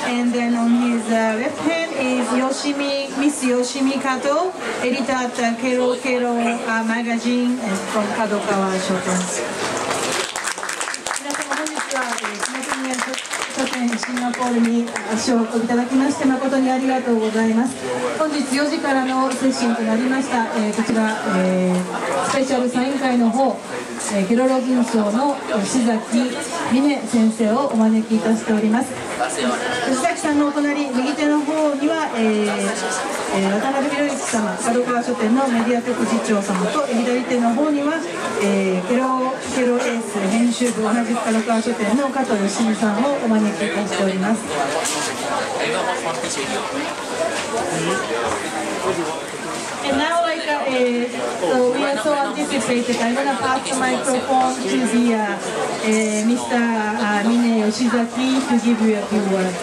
And then on his left hand is Miss Yoshimi Kato, editor at Kero Kero magazine from Kadokawa Shoten. 書店シンガポールに足をお運びいただきまして誠にありがとうございます。本日4時からのセッションとなりました、こちら、スペシャルサイン会の方、ケロロ軍曹の吉崎美音先生をお招きいたしております。吉崎さんのお隣右手の方には、渡辺博之様、角川書店のメディア局次長様と、左手の方には、ケロエース編集部同じく角川書店の加藤義美さんをお招きいたしております。And now, so we are so anticipated. I'm gonna pass the microphone to the Mr. Mine Yoshizaki to give you a few words.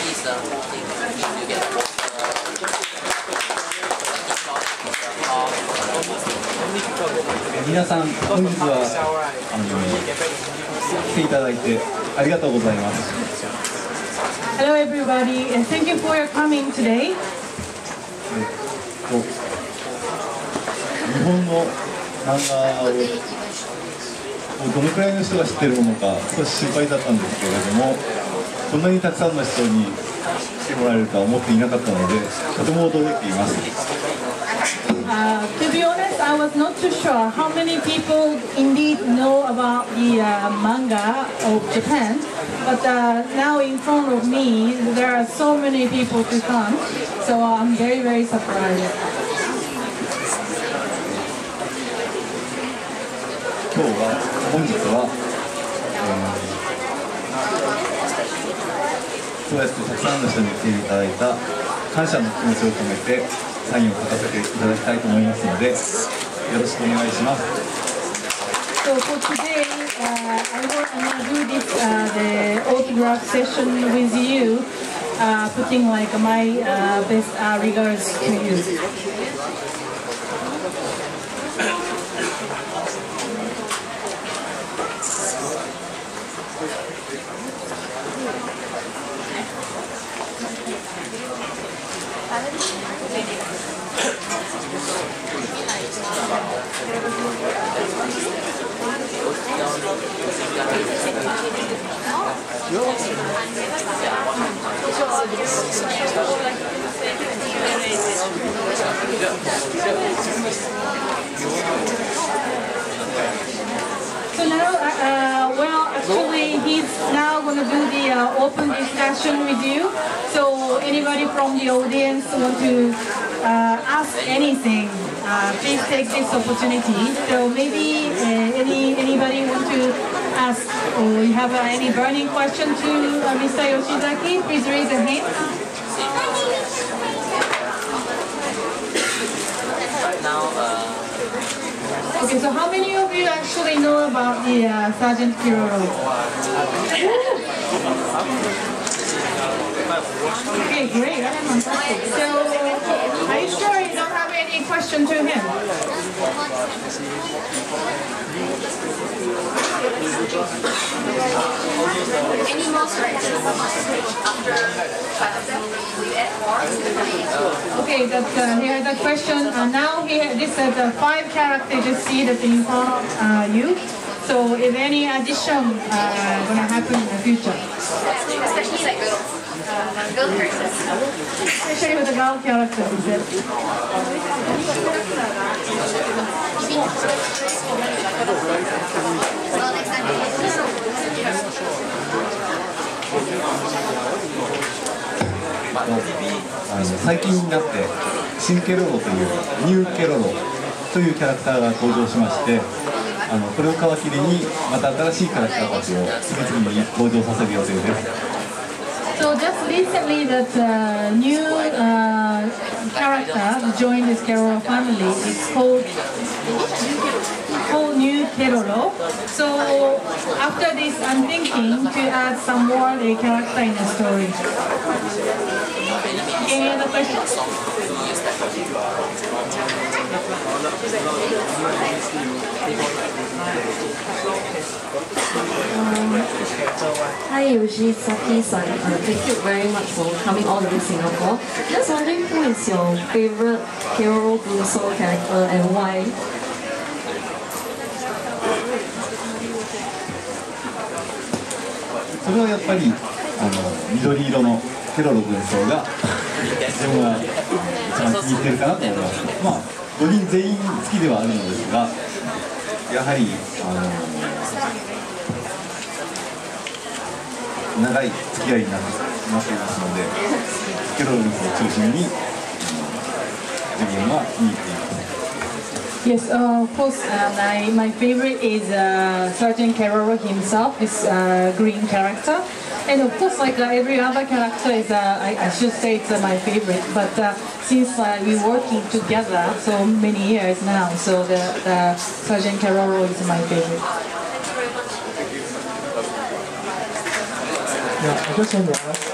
皆さん、本日は来ていただいてありがとうございます。 Hello, everybody, and thank you for your coming today. 日本の漫画をどのくらいの人が知っているものか少し心配だったんですけれども、こんなにたくさんの人に来てもらえるとは思っていなかったので、とても驚いています。 To be honest, I was not too sure how many people indeed know about the manga of Japan, but now in front of me there are so many people to come, so I'm very, very surprised. 本日は、そうやってたくさんの人に来ていただいた感謝の気持ちを込めてサインを書かせていただきたいと思いますので、よろしくお願いします。 So for today, I want to do this the autograph session with you, putting like my best regards to you. So now, well, actually, he's now going to do the open discussion with you. So anybody from the audience want to ask anything, please take this opportunity. So maybe anybody want to ask, or you have any burning question to Mr. Yoshizaki? Please raise your hand. Right now, Okay, so how many of you actually know about the Sergeant Kiroro? Okay, great. So, are you sure you don't have any question to him? Any more questions after we add more? Okay, here's the question. Now this is the 5 characters you see that in front of you. So if any addition gonna happen in the future? Especially like girl characters. Especially with the girl characters, is it? Well, next time. 最近になって新ケロロというニューケロロというキャラクターが登場しまして、これを皮切りにまた新しいキャラクターたちを次々に登場させる予定です。 So just recently that new character joined this Keroro family. It's called whole new Keroro. So after this, I'm thinking to add some more character in the story. Any other questions? Hi Yoshizaki-san, thank you very much for coming all the way to Singapore. Just wondering who is your favorite Keroro Bunso character and why? それはやっぱり緑色のケロロ軍曹が自分は一番気に入ってるかなと思います。まあ5人全員好きではあるのですが、やはり長い付き合いになっていますので、ケロロ軍曹を中心に自分は見に行っています。 Yes, of course, my favorite is Sergeant Keroro himself, this green character. And of course, like every other character is, I should say it's my favorite. But since we're working together so many years now, so the Sergeant Keroro is my favorite. Yeah, I just want to ask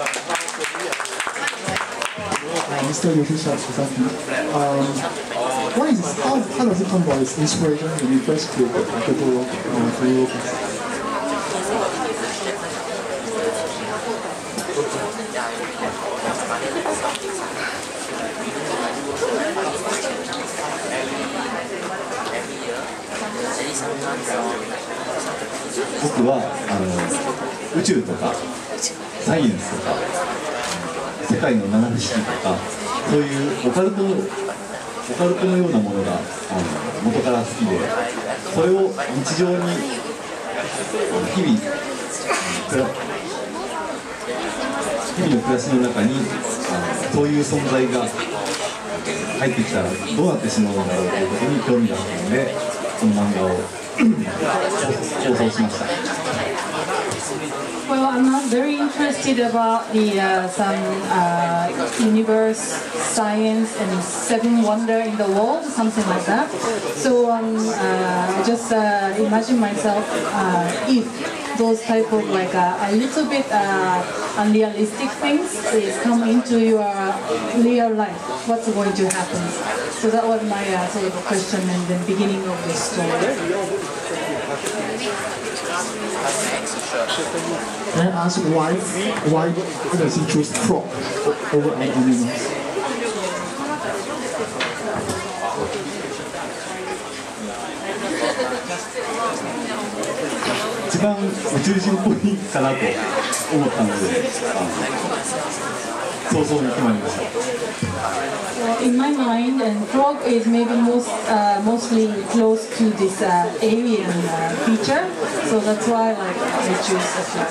Mr. Yoshizaki, what is how does it come about its inspiration when you first created Keroro? 僕は宇宙とかサイエンスとか世界の七不思議とかそういうオカルトのようなものが元から好きで、それを日常に日々の暮らしの中にそういう存在が入ってきたらどうなってしまうんだろうということに興味があったので、この漫画を放送しました。 Well, I'm not very interested about the some universe, science, and seven wonder in the world, something like that. So I just imagine myself if those type of like a little bit unrealistic things is come into your real life. What's going to happen? So that was my sort of question in the beginning of the story. Can I ask why does he choose frog over other animals? 一番宇宙人っぽいかなと思ったので、早々に決まりました。 Well, in my mind, and frog is maybe mostly close to this alien feature, so that's why like I choose the frog.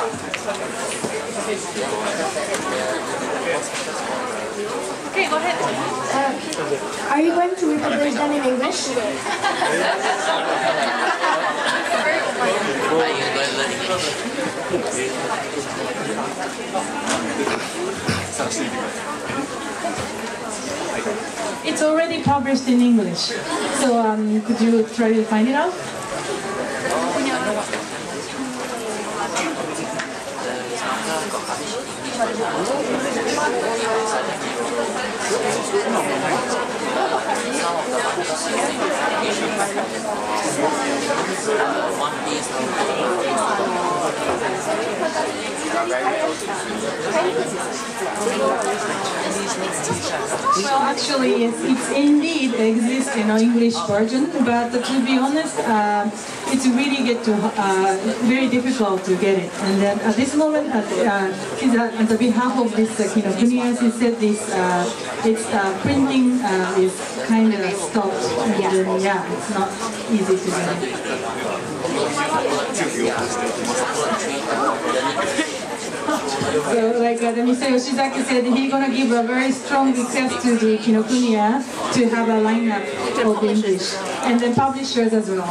Okay, go ahead. Are you going to republish them in English? Are you going to learn English? It's already published in English, so could you try to find it out? Well, actually, it's indeed exists in an English version, but to be honest, it's really very difficult to get it. And then at this moment, on the behalf of this Kuniya, she said this, its printing is kind of stopped, and then, yeah, it's not easy to get it. So, like Mr. Yoshizaki said, he's going to give a very strong request to the Kinokuniya to have a lineup of English, and then publishers as well.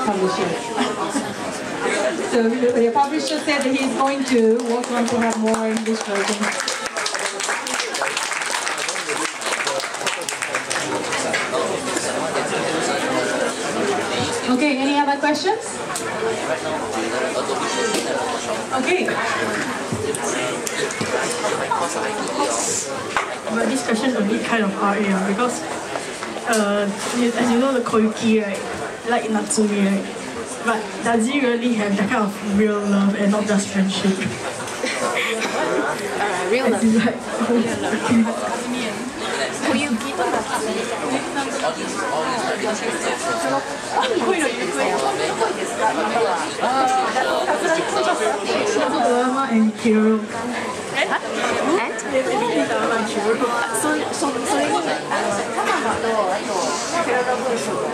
So the publisher said that he's going to work on to have more English versions. Okay, any other questions? Okay. But this question a bit kind of RA because as you know the Koyuki, right, like Natsumi, right? But does he really have that kind of real love and not just friendship? Real love. Like, Koyuki と夏恋の行方 drama and Kiro. それにパナマとケロロ文章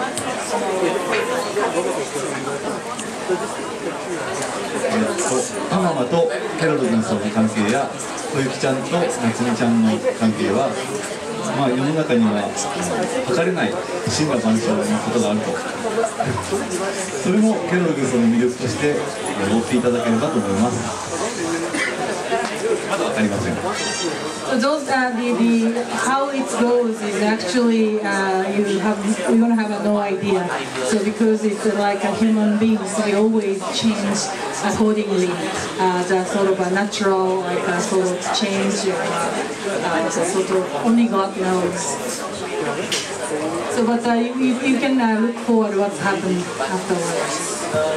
パナマとケロロ軍曹の関係や小雪ちゃんと夏美ちゃんの関係は、まあ、世の中には測れない真羅万象のことがあるとそれもケロロ軍曹の魅力として追っていただければと思います。まだわかりません。 So those the how it goes is actually you're gonna have no idea. So because it's like a human beings, we always change accordingly. The sort of a natural like a sort of change, sort of only God knows. So but you can look forward what's happened afterwards.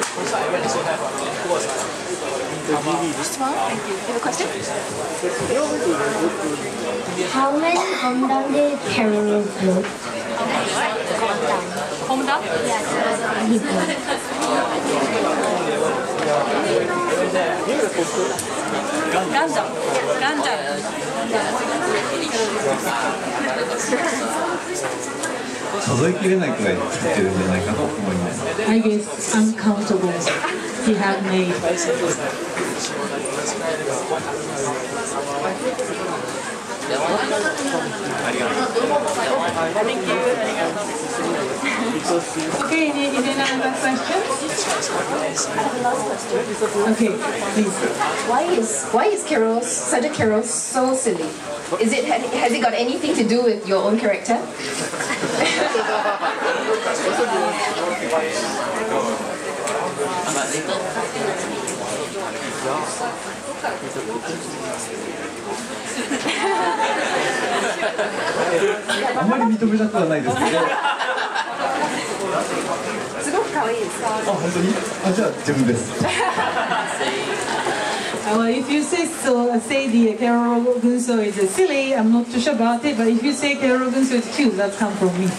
How many Honda did Carol build? Honda? Gundam. 数えきれないくらい作ってるんじゃないかと思います。 I guess uncountable he had made. Okay, any other questions? Okay, please. Why is Sergeant Carol so silly? Has it got anything to do with your own character? あんまり認めたくはないですけど。 すごく可愛いです。 あ、本当に？あ、じゃあ自分です。 Well, if you say so, say the Carol Gunso is silly, I'm not too sure about it, but if you say Carol Gunso is cute, that's come from me.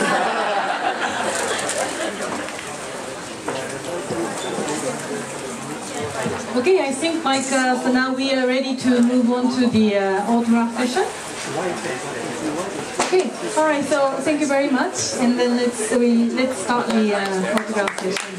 Okay, I think like so now we are ready to move on to the autograph session. Okay, all right. So thank you very much, and then let's start the autograph session.